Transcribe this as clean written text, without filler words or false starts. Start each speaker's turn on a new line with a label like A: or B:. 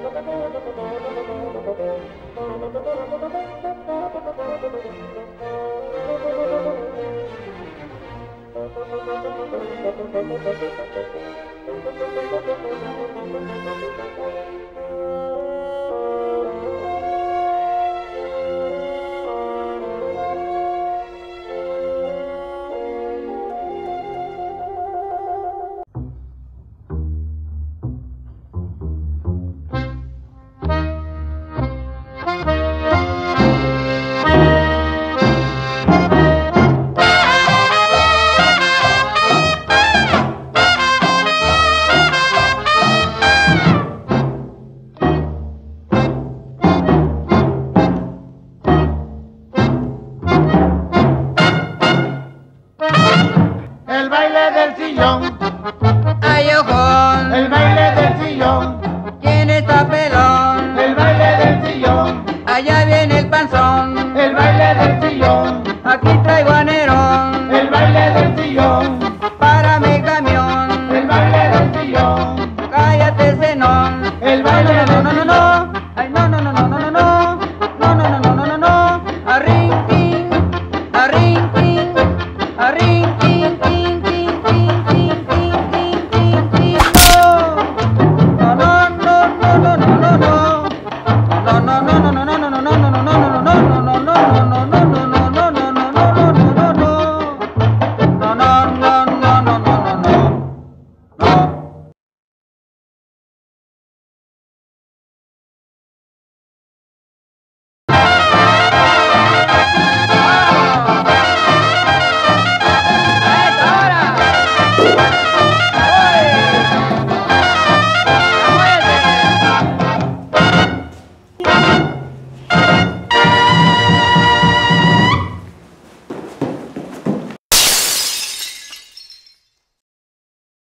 A: El baile del sillón,
B: Ay, ojón,
A: el baile del sillón,
B: ¿quién está pelón?
A: el baile del sillón,
B: Allá viene el panzón,
A: el baile del sillón,
B: aquí traigo a Nerón,
A: el baile del sillón,
B: para mi camión,
A: el baile del sillón,
B: cállate, Zenón,
A: el baile del